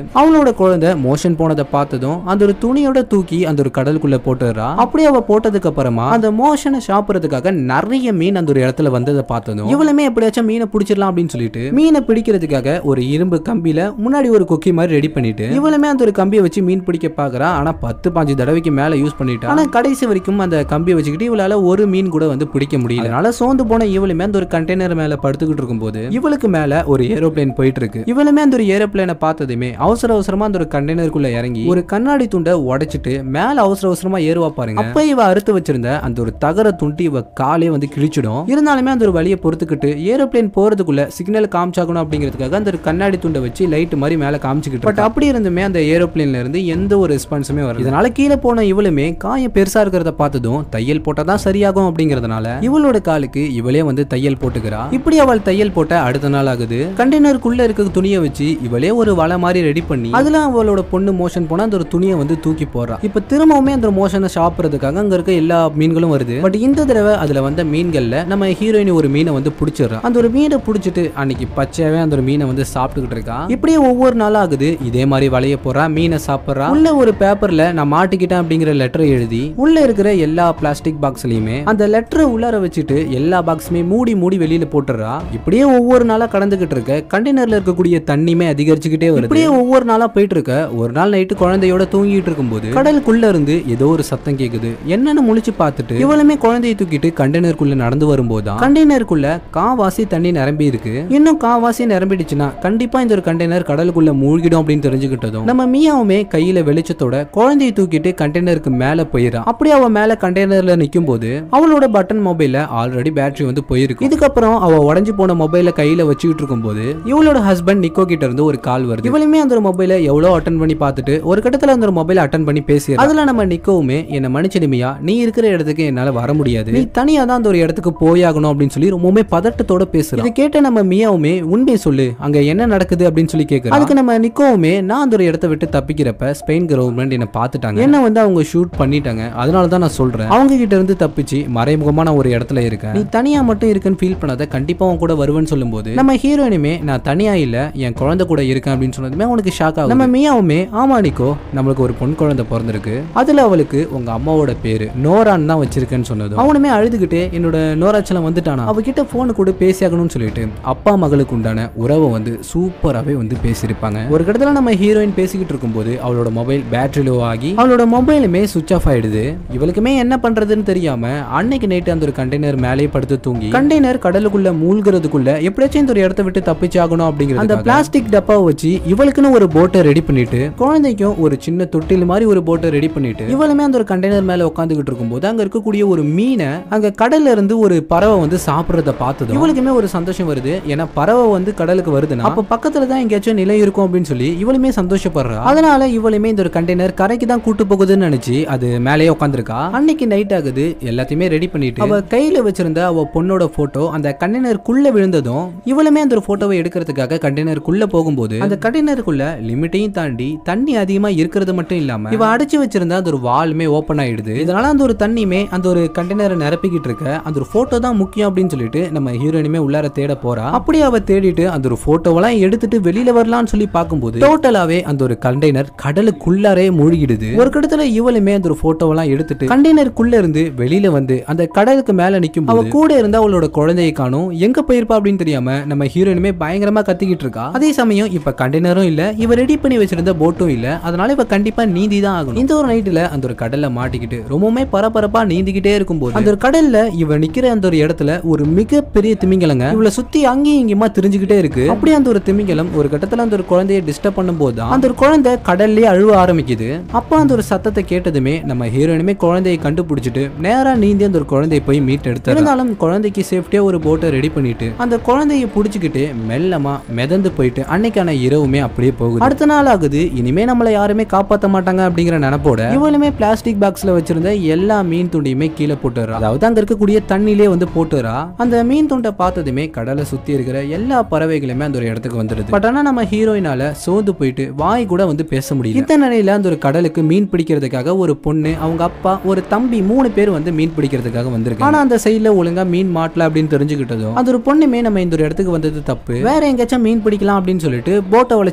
அவளோட குழந்தை மோஷன் போனதை பார்த்ததும் அந்த ஒரு துணியோட தூக்கி அந்த ஒரு கடலுக்குள்ள போட்டுறா. அப்படியே அவ போட்டதுக்கு அப்புறமா அந்த மோஷனை சாப்பிடுறதுக்காக நிறைய மீன் அந்த ஒரு இடத்துல வந்ததை பார்த்ததும் இவளுமே எப்படியாச்சும் மீனை பிடிச்சிடலாம் அப்படின்னு சொல்லிட்டு மீனை பிடிக்கிறதுக்காக ஒரு இரும்பு கம்பியில முன்னாடி ஒரு கொக்கி மாதிரி ரெடி பண்ணிட்டு இவளுமே அந்த ஒரு கம்பியை வச்சு மீன் பிடிக்க பாக்குறா. ஆனா பத்து பாஞ்சு தடவைக்கு மேல யூஸ் பண்ணிட்டா. ஆனா கடைசி வரைக்கும் அந்த கம்பியை வச்சுக்கிட்டு இவளால ஒரு மீன் கூட வந்து பிடிக்க முடியல. அதனால சோர்ந்து போன இவளுமே அந்த ஒரு கண்டெய்னர் மேல படுத்துக்கிட்டு இருக்கும்போது இவளுக்கு மேல ஒரு ஏரோப்ளேன் போயிட்டு இருக்கு. இவளுமே அந்த ஒரு ஏரோப்ளேனை பார்த்ததுமே அவசர அவசரமா அந்த ஒரு கண்டெய்னருக்குள்ள இறங்கி ஒரு கண்ணாடி துண்டை உடைச்சிட்டு மேல அவசர அவசரமா ஏறுவா பாருங்க. அப்ப இவ அறுத்து வச்சிருந்த அந்த ஒரு தகர துண்டி இவ காலே வந்து கிழிச்சிடும். இருந்தாலுமே அந்த ஒரு வழியை பொறுத்துக்கிட்டு ஏரோப்ளேன் போறதுக்குள்ள சிக்னல் காமிச்சாகணும் அப்படிங்கிறதுக்காக அந்த ஒரு கண்ணாடி துண்டை வச்சு லைட் மாதிரி மேல காமிச்சுக்கிட்டு பட் அப்படி இருந்துமே அந்த ஏரோப்ளேன்ல இருந்து எந்த ஒரு ரெஸ்பான்ஸுமே வரும். இதனால கீழே போன இவளுமே காயம் பெருசா இருக்கிறத பார்த்ததும் தையல் போட்டாதான் சரியாகும் அப்படிங்கறதுனால இவளோட காலுக்கு இவளே வந்து தையல் போட்டுக்கிறா. இப்படி அவள் தையல் போட்ட அடுத்த நாள் ஆகுது. கண்டெய்னருக்குள்ள இருக்க துணியை வச்சு இவளே ஒரு வலை மாதிரி ரெடி பண்ணி அதுல அவளோட பொண்ணு மோஷன் போனா அந்த ஒரு துணியை வந்து தூக்கி போடுறா. இப்ப திரும்பவுமே அந்த மோஷனை சாப்பிடுறதுக்காக அங்க இருக்க எல்லா மீன்களும் வருது. பட் இந்த தடவை அதுல வந்த மீன்கள்ல நம்ம ஹீரோயின் ஒரு மீனை வந்து பிடிச்சிடறா. அந்த ஒரு மீனை பிடிச்சிட்டு அன்னைக்கு பச்சையாவே அந்த ஒரு மீனை வந்து சாப்பிட்டுக்கிட்டு இருக்கா. இப்படியே ஒவ்வொரு நாள் ஆகுது. இதே மாதிரி வளைய போறா, மீனை சாப்பிடுறா. உள்ள ஒரு பேப்பர்ல நான் மாட்டிக்கிட்டேன் அப்படிங்கிற லெட்டரை எழுதி உள்ள இருக்கிற எல்லா பிளாஸ்டிக் பாக்ஸ்லயுமே அந்த லெட்டரை உள்ளார வச்சுட்டு எல்லா பாக்ஸுமே மூடி மூடி வெளியில போட்டுறா. இப்படியே ஒவ்வொரு நாளா கடந்துகிட்டு இருக்க கண்டெய்னர்ல இருக்கக்கூடிய தண்ணியுமே அதிகரிச்சுக்கிட்டே வருது. இப்படியே ஒவ்வொரு நாளா போயிட்டு இருக்க ஒரு நாள் நைட்டு குழந்தையோட தூங்கிட்டு இருக்கும்போது கடலுக்குள்ள இருந்து ஏதோ ஒரு சத்தம் கேக்குது. என்னன்னு முழிச்சு பார்த்துட்டு இவளுமே குழந்தையை தூக்கிட்டு கண்டெய்னருக்குள்ள நடந்து வரும்போது கண்டெய்னருக்குள்ள காவாசி தண்ணி நிரம்பி இருக்கு. இன்னும் காவாசி நிரம்பிடுச்சுன்னா கண்டிப்பா இந்த ஒரு கண்டெய்னர் கடலுக்குள்ள மூழ்கிடும் அப்படின்னு தெரிஞ்சுக்கிட்டதும் நம்ம மியாவுமே கையில வெளிச்சத்தோட குழந்தையை தூக்கிட்டு கண்டெய்னருக்கு மேல போயிடா. அப்படி அவ மேல கண்டெய்னர்ல நிக்கும் போது அவளோட பட்டன் மொபைல்ல ஆல்ரெடி பேட்டரி வந்து போயிருக்கு. இதுக்கப்புறம் அவ உடஞ்சு போன மொபைல கையில வச்சுக்கிட்டு இருக்கும் போது இவளோட ஹஸ்பண்ட் நிக்கோ கிட்ட இருந்து ஒரு கால் வருது. இவளுமே அந்த ஒரு மொபைல எவ்வளவு அட்டன் பண்ணி பார்த்துட்டு ஒரு கட்டத்துல அந்த ஒரு மொபைல அட்டன் பண்ணி பேசி அதுல நம்ம நிக்கோவுமே என்ன மன்னிச்சிடுமியா, நீ இருக்கிற இடத்துக்கு என்னால வர முடியாது, நீ தனியா தான் அந்த ஒரு இடத்துக்கு போயாகணும் அப்படின்னு சொல்லி ரொம்பவுமே பதட்டத்தோட பேசுறா. இதை கேட்ட நம்ம மியாவுமே உண்மையை சொல்லு, அங்க என்ன நடக்குது அப்படின்னு சொல்லி கேட்கிறா. அதுக்கு நம்ம நிக்கோவுமே நான் அந்த ஒரு இடத்தை விட்டு தப்பிக்கிறப்ப ஸ்பெயின் கவர்மெண்ட் என்ன பார்த்துட்டாங்க, என்ன வந்து அவங்க ஷூட் பண்ணிட்டாங்க, அதனால தான் நான் சொல்றேன் அவங்க கிட்ட இருந்து தப்பிச்சு மறைமுகமான ஒரு இடத்துல இருக்கேன், நீ தனியா மட்டும் இருக்குன்னு ஃபீல் பண்ணாத, கண்டிப்பா உன் கூட வருவேன்னு சொல்லும்போது நம்ம ஹீரோயினுமே நான் தனியா இல்ல என் குழந்தை கூட இருக்கேன் அப்படின்னு சொன்னதுமே உனக்கு ஷாக் ஆகும். நம்ம மியாவுமே ஆமா நிக்கோ நம்மளுக்கு ஒரு பொன் குழந்தை பிறந்திருக்கு, அதுல அவளுக்கு உங்க அம்மாவோட பேரு நோரான் தான் வச்சிருக்கேன்னு சொன்னதும் அவனுமே அழுதுகிட்டே என்னோட நோராச்சலம் வந்துட்டானா அவகிட்ட போனு கூட பேசியாகணும்னு சொல்லிட்டு அப்பா மகளுக்கு உண்டான உறவை வந்து சூப்பராகவே வந்து பேசியிருப்பாங்க. ஒரு இடத்துல நம்ம ஹீரோயின் பேசிக்கிட்டு இருக்கும்போது அவளோட மொபைல் பேட்டரி லோ ஆகி அவளோட மொபைலுமே சுவிச் ஆஃப் ஆயிடுது. இவளுக்குமே என்ன பண்றதுன்னு தெரியாம அன்னைக்கு நைட்டு அந்த ஒரு கண்டெய்னர் மேலே படுத்து தூங்கி கண்டெய்னர் கடலுக்குள்ள மூழ்கிறதுக்குள்ள எப்படியாச்சும் இந்த ஒரு இடத்த விட்டு தப்பிச்சு ஆகணும் அப்படிங்கிற அந்த பிளாஸ்டிக் டப்பாவை வச்சு இவளுக்குன்னு ஒரு போட்டை ரெடி பண்ணிட்டு குழந்தைக்கும் ஒரு சின்ன தொட்டில் மாதிரி ஒரு போட்டை ரெடி பண்ணிட்டு இவளுமே அந்த ஒரு கண்டெய்னர் மேல உட்காந்துக்கிட்டு இருக்கும்போது அங்க இருக்கக்கூடிய ஒரு மீனை அங்க கடல்ல இருந்து ஒரு பறவை வந்து சாப்பிடுறத பார்த்தது இவளுக்குமே ஒரு சந்தோஷம் வருது. ஏன்னா பறவை வந்து கடலுக்கு வருதுன்னா அப்ப பக்கத்துல தான் எங்கேயாச்சும் நிலை இருக்கும் அப்படின்னு சொல்லி இவளுமே சந்தோஷப்படுறா. அதனால இவளுமே இந்த ஒரு கண்டெய்னர் கரைக்கு தான் கூட்டு போகுதுன்னு நினைச்சு அது மேலேயே உட்காந்துருக்கா. அன்னைக்கு நைட் ஆகுது, எல்லாத்தையுமே ரெடி பண்ணிட்டு அவ கையில வச்சிருந்த அவ பொண்ணோட போட்டோ அந்த கண்டெய்னருக்குள்ள விழுந்ததும் இவளுமே அந்த ஒரு போட்டோவை எடுக்கிறதுக்காக கண்டெய்னருக்குள்ள போகும்போது அந்த கண்டெய்னருக்குள்ள லிமிட்டையும் தாண்டி தண்ணி அதிகமா இருக்கிறது மட்டும் இல்லாம இவ அடிச்சு வச்சிருந்த அந்த ஒரு வால்மே ஓபன் ஆயிடுது. இதனால அந்த ஒரு தண்ணியுமே அந்த ஒரு கண்டெய்னரை நிரப்பிக்கிட்டு இருக்க அந்த ஒரு போட்டோ தான் முக்கியம் அப்படின்னு சொல்லிட்டு நம்ம ஹீரோயினுமே உள்ளார தேட போறா. அப்படி அவ தேடிட்டு அந்த ஒரு போட்டோவெல்லாம் எடுத்துட்டு வெளியில வரலாம்னு சொல்லி பார்க்கும்போது டோட்டலாவே அந்த ஒரு கண்டெய்னர் கடலுக்குள்ளாரே மூழ்கிடுது. ஒரு கடத்துல இவளுமே அந்த ஒரு போட்டோவெல்லாம் எடுத்துட்டு கண்டெய்னருக்குள்ள இருந்து வெளியில வந்து அந்த கடலுக்கு மேல நிக்கும் அவ கூட இருந்தா அவளோட குழந்தையை காணும், எங்க போயிருப்பா அப்படின்னு தெரியாம நம்ம ஹீரோயினுமே பயங்கரமா கத்திக்கிட்டு இருக்கா. அதே சமயம் இப்ப கண்டெய்னரும் இல்ல, இவ ரெடி பண்ணி வச்சிருந்த போட்டும் இல்ல, அதனால இவ கண்டிப்பா நீந்தி தான் ஆகணும். இந்த ஒரு நைட்ல அந்த ஒரு கடல்ல மாட்டிக்கிட்டு ரொம்பவுமே பரபரப்பா நீந்திக்கிட்டே இருக்கும்போது அந்த ஒரு கடல்ல இவ நிக்கிற அந்த ஒரு இடத்துல ஒரு மிகப்பெரிய திமிங்கலங்க இவளை சுத்தி அங்கேயும் இங்கேயுமா தெரிஞ்சுக்கிட்டே இருக்கு. அப்படி அந்த ஒரு திமிங்கலம் ஒரு கட்டத்துல அந்த ஒரு குழந்தையை டிஸ்டர்ப் பண்ணும் போது அந்த ஒரு குழந்தை கடல்லே அழுவ ஆரம்பிக்குது. அப்ப அந்த ஒரு சத்தத்தை கேட்டதுமே நம்ம ஹீரோயினுமே குழந்தையை கண்டுபிடிச்சிட்டு நேரா நீந்தி அந்த ஒரு குழந்தையை போய் மீட் எடுத்து இருந்தாலும் குழந்தைக்கு சேஃப்டியா ஒரு போட்டை ரெடி பண்ணிட்டு அந்த குழந்தையை புடிச்சுக்கிட்டு மெல்லமா மிதந்து போயிட்டு அன்னைக்கான இரவுமே அப்படியே போகுது. அடுத்த நாள் ஆகுது, இனிமே நம்மளை யாருமே காப்பாற்ற மாட்டாங்க அப்படிங்கிற நினைப்போட இவளுமே பிளாஸ்டிக் பாக்ஸ்ல வச்சிருந்த எல்லா மீன் துண்டையுமே கீழே போட்டுறா. அதாவது அங்க இருக்கக்கூடிய தண்ணிலே வந்து போட்டுறா. அந்த மீன் துண்டை பார்த்ததுமே கடலை சுத்தி இருக்கிற எல்லா பறவைகளுமே அந்த ஒரு இடத்துக்கு வந்துடுது. பட் ஆனா நம்ம ஹீரோயினால சோர்ந்து போயிட்டு வாய் கூட வந்து பேச முடியும். இந்த நிலையில அந்த ஒரு கடலுக்கு மீன் பிடிக்கிறதுக்காக ஒரு பொண்ணு, அவங்க அப்பா, ஒரு தம்பி, மூணு பேர் வந்து மீன் பிடிக்கிறதுக்காக வந்திருக்கு. ஆனா அந்த சைட்ல ஒழுங்கா மீன் மாட்டல அப்படின்னு தெரிஞ்சுக்கிட்டதும் அந்த ஒரு பொண்ணுமே நம்ம இந்த ஒரு இடத்துக்கு வந்தது தப்பு, வேற எங்கேயாச்சும் மீன் பிடிக்கலாம் அப்படின்னு சொல்லிட்டு போட்டை வளைச்சிட்டு போகும்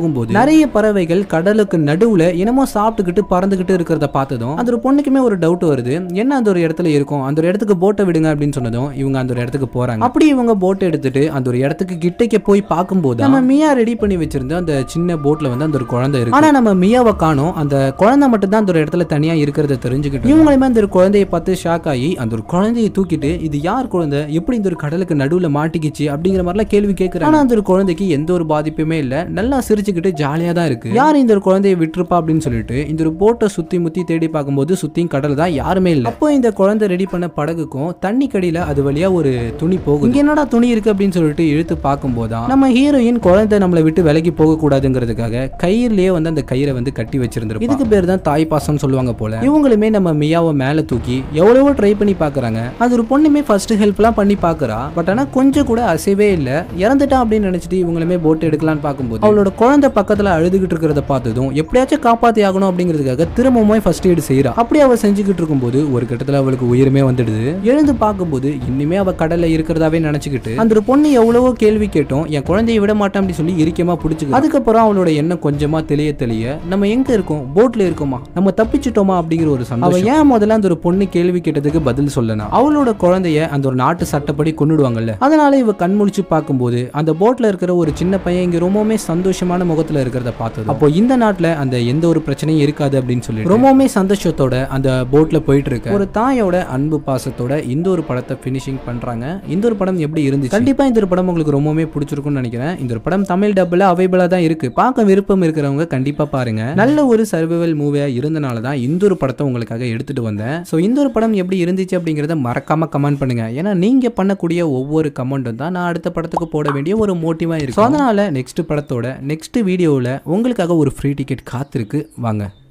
போகும்போது நிறைய பறவைகள் கடலுக்கு நடுவுல என்னமோ சாப்பிட்டுக்கிட்டு பறந்துகிட்டு இருக்கிறத பார்த்ததும் அந்த ஒரு பொண்ணுக்குமே ஒரு டவுட் வருது. என்ன அந்த ஒரு இடத்துல இருக்கும், அந்த ஒரு இடத்துக்கு போட்டை விடுங்க அப்படின்னு சொன்னதும் இவங்க அந்த ஒரு இடத்துக்கு போறாங்க. அப்படி இவங்க போட்டை எடுத்துட்டு அந்த ஒரு இடத்துக்கு கிட்டக்க போய் பார்க்கும்போது நம்ம மியா ரெடி பண்ணி வச்சிருந்த அந்த சின்ன போட்ல வந்து அந்த ஒரு குழந்தை இருக்கு. ஆனா நம்ம மியாவை காணோம். அந்த குழந்தை மட்டும் தான் அந்த ஒரு இடத்துல தனியா இருக்கிறத தெரிஞ்சுக்கிட்டு இவங்களுமே அந்த ஒரு குழந்தையை பார்த்து ஷாக் ஆகி அந்த ஒரு குழந்தையை தூக்கிட்டு இது யார் குழந்தை, எப்படி இந்த ஒரு கடலுக்கு நடுவுல மாட்டிக்கிச்சு அப்படிங்கிற மாதிரிலாம் கேள்வி கேட்கிறாங்க. ஆனா அந்த ஒரு குழந்தைக்கு எந்த ஒரு பாதிப்புமே இல்ல, நல்லா சிரிச்சுக்கிட்டு ஜாலியா தான் இருக்கு. யார் இந்த ஒரு குழந்தையை விட்டுருப்பா அப்படின்னு சொல்லிட்டு இந்த ஒரு போட்டை சுத்தி முத்தி தேடி பார்க்கும்போது சுத்தியும் கடல் தான், யாருமே இல்ல. அப்போ இந்த குழந்தை ரெடி பண்ண படகுக்கும் தண்ணி கடியில அது வழியா ஒரு துணி போகும். இங்க என்னடா துணி இருக்கு அப்படின்னு சொல்லிட்டு இழுத்து பார்க்கும் போதுதான் நம்ம ஹீரோயின் குழந்தை நம்மளை விட்டு விலகி போக கூடாதுங்கிறதுக்காக கயிறுலயே வந்து அந்த கயிறை வந்து கட்டி வச்சிருந்திருப்பாங்க. இதுக்கு பேர் தான் தாய் பாசம் சொல்லுவாங்க போல. இவங்களுமே நம்ம மியாவை மேல தூக்கி எவ்வளவோ ட்ரை பண்ணி பாக்குறாங்க. அது ஒரு பொண்ணுமே ஃபர்ஸ்ட் ஹெல்ப் எல்லாம் பண்ணி பாக்குறா. பட் ஆனா கொஞ்சம் கூட அசைவே இல்ல. இறந்துட்டான் அப்படின்னு நினைச்சிட்டு இவங்களுமே போட் எடுக்கலான்னு பார்க்கும்போது அவளோட குழந்தை பக்கத்துல அழுதுகிட்டு இருக்கிறத பார்த்ததும் எப்படியாச்சும் காப்பாத்தி ஆகணும் அப்படிங்கிறதுக்காக திரும்பவுமே ஃபர்ஸ்ட் எய்டு செய்யறா. அப்படி அவ செஞ்சுக்கிட்டு இருக்கும்போது ஒரு கட்டத்துல அவளுக்கு உயிருமே வந்துடுது. எழுந்து பார்க்கும்போது இன்னுமே அவ கடல்ல இருக்கிறதாவே நினைச்சுக்கிட்டு அந்த ஒரு பொண்ணு எவ்வளவோ கேள்வி கேட்டோம், என் குழந்தைய விட மாட்டேன் அப்படி சொல்லி இறுக்கமா பிடிச்சிக்க. அதுக்கப்புறம் அவளோட எண்ணம் கொஞ்சமா தெளிய தெளிய நம்ம எங்க இருக்கோம், போட்ல இருக்கோமா, நம்ம தப்பிச்சிட்டோமா அப்படிங்கிற ஒரு சந்தோஷம். அவ ஏன் முதல்ல அந்த ஒரு பொண்ணு கேள்வி கேட்டதுக்கு பதில் சொல்லணும். அவளோட குழந்தைய அந்த ஒரு நாட்டு சட்டப்படி கொன்னுடுவாங்கல்ல, அதனால இவ கண் முழிச்சு பார்க்கும்போது அந்த போட்ல இருக்கிற ஒரு சின்ன பையன் இங்க ரொம்பவுமே சந்தோஷமான முகத்துல இருக்கிறத பார்த்தது. அப்போ இந்த நாட்டுல அந்த எந்த ஒரு பிரச்சனையும் இருக்காது அப்படின்னு சொல்லி ரொம்பவுமே சந்தோஷத்தோட அந்த போட்ல போயிட்டு இருக்கு. ஒரு தாயோட அன்பு பாசத்தோட இந்த ஒரு படத்தை பினிஷிங் பண்றாங்க. இந்த ஒரு படம் எப்படி இருந்துச்சு? கண்டிப்பா இந்த ஒரு படம் உங்களுக்கு ரொம்பவே பிடிச்சிருக்கும்னு நினைக்கிறேன். இந்த ஒரு படம் தமிழ் டப்ல அவைலபிளா தான் இருக்கு. பார்க்க விருப்பம் இருக்கிறவங்க கண்டிப்பா பாருங்க. நல்ல ஒரு சர்வைவல் மூவியா இருந்தனால தான் இந்த ஒரு படத்தை உங்களுக்காக எடுத்துட்டு வந்தேன். ஸோ இந்த ஒரு படம் எப்படி இருந்துச்சு அப்படிங்கறத மறக்காம கமெண்ட் பண்ணுங்க. ஏன்னா நீங்க பண்ணக்கூடிய ஒவ்வொரு கமெண்ட்டும் தான் நான் அடுத்த படத்துக்கு போட வேண்டிய ஒரு மோட்டிவா இருக்கு. அதனால நெக்ஸ்ட் படத்தோட நெக்ஸ்ட் வீடியோவில் உங்களுக்காக ஒரு ஃப்ரீ டிக்கெட் காத்திருக்கு, வாங்க.